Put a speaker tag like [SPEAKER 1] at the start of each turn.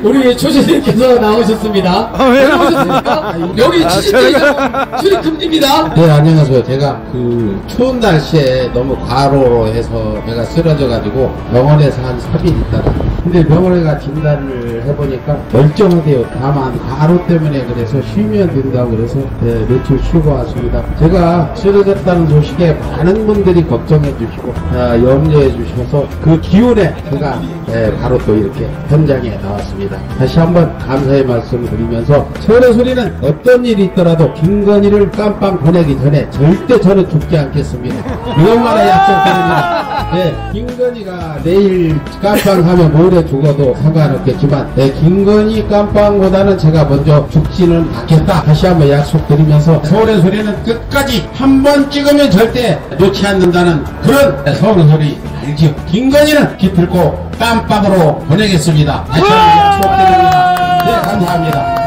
[SPEAKER 1] 우리 초신님께서 나오셨습니다. 왜 나오셨습니까? 여기 출입 금지입니다.
[SPEAKER 2] 네, 안녕하세요. 제가 그 추운 날씨에 너무 과로로 해서 제가 쓰러져가지고 병원에서 한 3일 있다가 근데 병원에가 진단을 해보니까 멀쩡하대요. 다만 과로 때문에 그래서 쉬면 된다고 그래서 네, 며칠 쉬고 왔습니다. 제가 쓰러졌다는 소식에 많은 분들이 걱정해 주시고 염려해 주셔서 그 기운에 제가 바로 또 이렇게 현장에 나왔습니다. 다시 한번 감사의 말씀을 드리면서 서울의 소리는 어떤 일이 있더라도 김건희를 깜빵 보내기 전에 절대 저는 죽지 않겠습니다. 이것만에 약속드립니다. 네, 김건희가 내일 깜빵 하면 모레 죽어도 상관없겠지만 김건희 깜빵보다는 제가 먼저 죽지는 않겠다. 다시 한번 약속드리면서 서울의 소리는 끝까지 한 번 찍으면 절대 놓지 않는다는 그런 서울의 소리 알지요. 김건희는 기필코 깜빵으로 보내겠습니다. 다시 한번 약속드립니다. 네, 감사합니다.